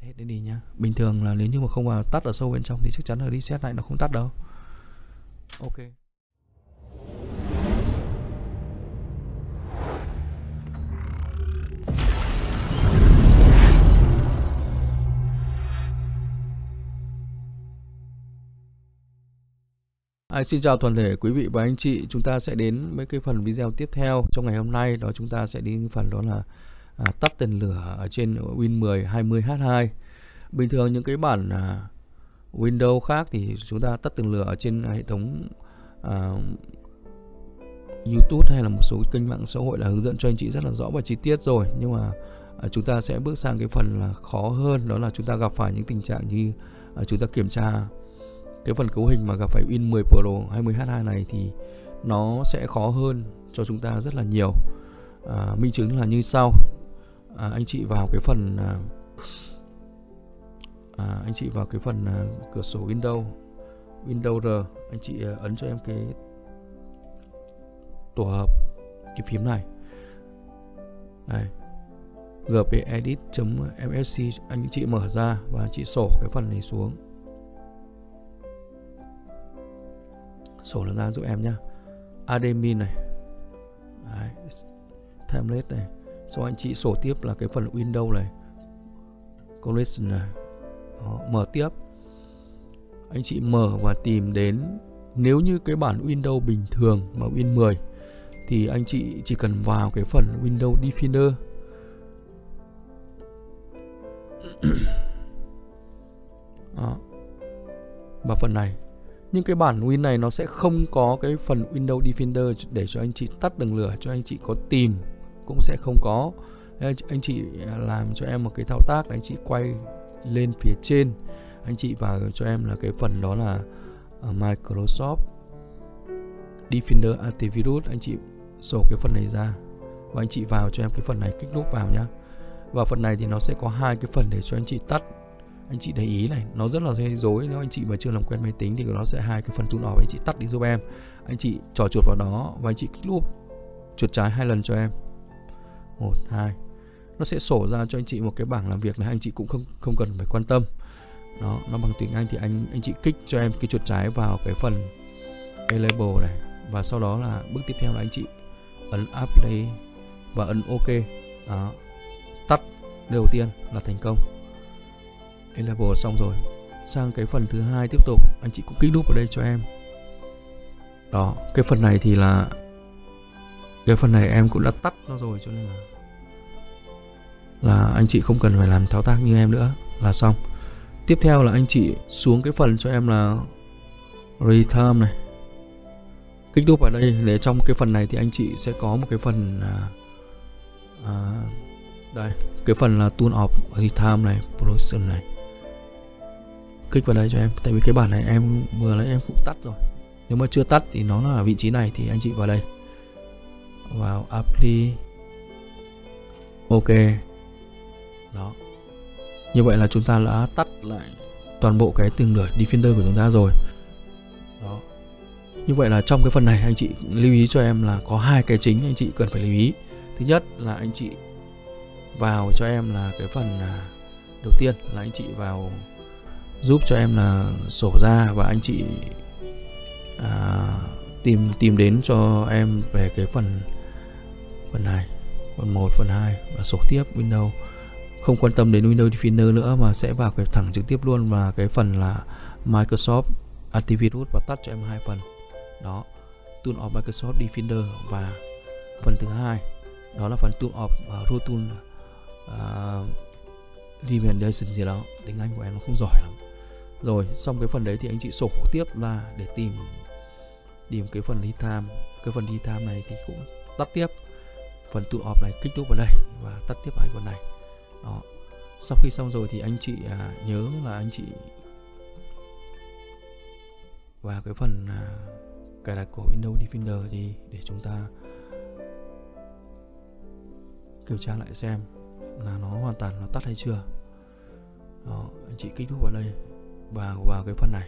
hết đi nhá. Bình thường là nếu như mà không vào tắt ở sâu bên trong thì chắc chắn là reset lại nó không tắt đâu. Ok. Xin chào toàn thể quý vị và anh chị. Chúng ta sẽ đến với cái phần video tiếp theo trong ngày hôm nay. Đó chúng ta sẽ đi phần đó là tắt tên lửa ở trên Win 10 20H2. Bình thường những cái bản Windows khác thì chúng ta tắt tên lửa ở trên hệ thống YouTube hay là một số kênh mạng xã hội là hướng dẫn cho anh chị rất là rõ và chi tiết rồi. Nhưng mà chúng ta sẽ bước sang cái phần là khó hơn. Đó là chúng ta gặp phải những tình trạng như chúng ta kiểm tra cái phần cấu hình mà gặp phải Win 10 Pro 20H2 này thì nó sẽ khó hơn cho chúng ta rất là nhiều. Minh chứng là như sau. Anh chị vào cái phần cửa sổ Windows R, anh chị ấn cho em cái tổ hợp cái phím này. Đây. gpedit.msc anh chị mở ra và chị sổ cái phần này xuống. Sổ nó ra giúp em nhá. Admin này. Đấy. Template này. Sau anh chị sổ tiếp là cái phần Windows này. Collection này. Đó, mở tiếp. Anh chị mở và tìm đến, nếu như cái bản Windows bình thường mà Win 10 thì anh chị chỉ cần vào cái phần Windows Defender. Đó. Và phần này. Nhưng cái bản Win này nó sẽ không có cái phần Windows Defender để cho anh chị tắt đường lửa, cho anh chị có tìm cũng sẽ không có. Anh chị làm cho em một cái thao tác là anh chị quay lên phía trên, anh chị vào cho em là cái phần đó là Microsoft Defender Antivirus. Anh chị sổ cái phần này ra và anh chị vào cho em cái phần này, kích nút vào nhá. Và phần này thì nó sẽ có hai cái phần để cho anh chị tắt. Anh chị để ý này, nó rất là gây rối nếu anh chị mà chưa làm quen máy tính thì nó sẽ hai cái phần tune off, anh chị tắt đi giúp em. Anh chị trò chuột vào đó và anh chị kích nút chuột trái 2 lần cho em. 1 2. Nó sẽ sổ ra cho anh chị một cái bảng làm việc này, anh chị cũng không cần phải quan tâm. Đó, nó bằng tiếng Anh thì anh chị kích cho em cái chuột trái vào cái phần Enable này và sau đó là bước tiếp theo là anh chị ấn Apply và ấn OK. Đó. Tắt đầu tiên là thành công. Enable xong rồi. Sang cái phần thứ hai tiếp tục, anh chị cũng kích nút vào đây cho em. Đó, cái phần này thì là cái phần này em cũng đã tắt nó rồi, cho nên là anh chị không cần phải làm thao tác như em nữa là xong. Tiếp theo là anh chị xuống cái phần cho em là Retime này. Kích nút vào đây để trong cái phần này thì anh chị sẽ có một cái phần đây, cái phần là Tool of Retime này, Production này. Kích vào đây cho em, tại vì cái bản này em vừa nãy em cũng tắt rồi. Nếu mà chưa tắt thì nó là ở vị trí này thì anh chị vào đây. Vào Apply. OK. Đó. Như vậy là chúng ta đã tắt lại toàn bộ cái tên lửa Defender của chúng ta rồi. Đó. Như vậy là trong cái phần này anh chị lưu ý cho em là có hai cái chính anh chị cần phải lưu ý. Thứ nhất là anh chị vào cho em là cái phần đầu tiên là anh chị vào giúp cho em là sổ ra và anh chị tìm đến cho em về cái phần này, phần 1, phần 2 và sổ tiếp Windows. Không quan tâm đến Windows Defender nữa mà sẽ vào cái thẳng trực tiếp luôn là cái phần là Microsoft Antivirus và tắt cho em hai phần. Đó, Tool of Microsoft Defender và phần thứ hai đó là phần Tool of Routine Remediation gì đó. Tiếng Anh của em nó không giỏi lắm. Rồi, xong cái phần đấy thì anh chị sổ tiếp là để tìm cái phần Retime. Cái phần Retime này thì cũng tắt tiếp. Phần Tool of này kích nút vào đây và tắt tiếp hai con này. Đó. Sau khi xong rồi thì anh chị nhớ là anh chị vào cái phần cài đặt của Windows Defender đi để chúng ta kiểm tra lại xem là nó hoàn toàn nó tắt hay chưa. Đó, anh chị kích nút vào đây và vào cái phần này.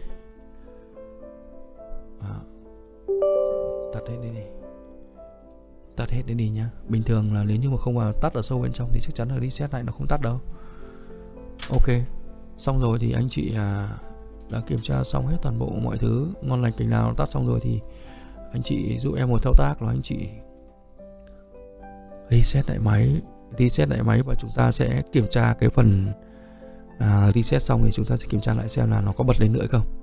Đó. Tắt hết đi. Tắt hết đi nhá. Bình thường là nếu như mà không vào tắt ở sâu bên trong thì chắc chắn là reset lại nó không tắt đâu. Ok, xong rồi thì anh chị đã kiểm tra xong hết toàn bộ mọi thứ ngon lành cành nào tắt xong rồi thì anh chị giúp em một thao tác là anh chị reset lại máy và chúng ta sẽ kiểm tra cái phần reset xong thì chúng ta sẽ kiểm tra lại xem là nó có bật lên nữa hay không.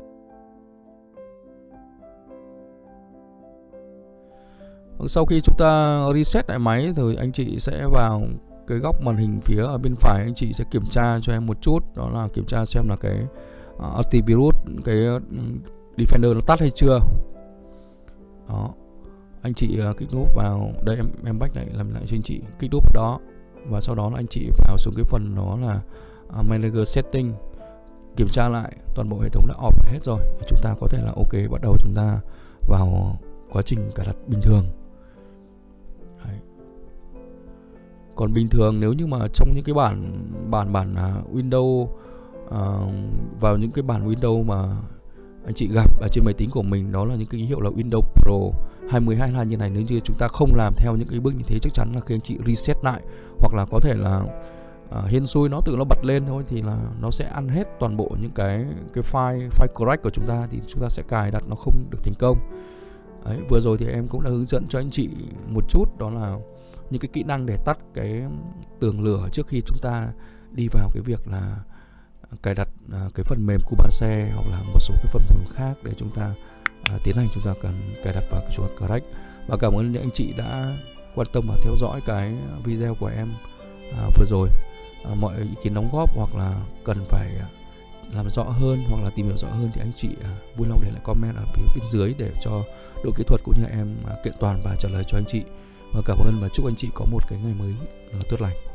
Sau khi chúng ta reset lại máy thì anh chị sẽ vào cái góc màn hình phía ở bên phải, anh chị sẽ kiểm tra cho em một chút, đó là kiểm tra xem là cái antivirus, cái Defender nó tắt hay chưa. Đó, anh chị kích nút vào đây, em back lại làm lại cho anh chị, kích nút đó và sau đó là anh chị vào xuống cái phần đó là Manager Setting, kiểm tra lại toàn bộ hệ thống đã off hết rồi, chúng ta có thể là ok, bắt đầu chúng ta vào quá trình cài đặt bình thường. Đấy. Còn bình thường nếu như mà trong những cái bản Windows vào những cái bản Windows mà anh chị gặp ở trên máy tính của mình, đó là những cái ký hiệu là Windows Pro 2022 như này, nếu như chúng ta không làm theo những cái bước như thế, chắc chắn là khi anh chị reset lại hoặc là có thể là hên xui nó tự nó bật lên thôi thì là nó sẽ ăn hết toàn bộ những cái file correct của chúng ta, thì chúng ta sẽ cài đặt nó không được thành công. Đấy, vừa rồi thì em cũng đã hướng dẫn cho anh chị một chút, đó là những cái kỹ năng để tắt cái tường lửa trước khi chúng ta đi vào cái việc là cài đặt cái phần mềm Cubase hoặc là một số cái phần mềm khác để chúng ta tiến hành chúng ta cần cài đặt vào cái chuột correct. Và cảm ơn những anh chị đã quan tâm và theo dõi cái video của em vừa rồi. Mọi ý kiến đóng góp hoặc là cần phải làm rõ hơn hoặc là tìm hiểu rõ hơn thì anh chị vui lòng để lại comment ở phía bên dưới để cho đội kỹ thuật cũng như em kiện toàn và trả lời cho anh chị. Và cảm ơn và chúc anh chị có một cái ngày mới tốt lành.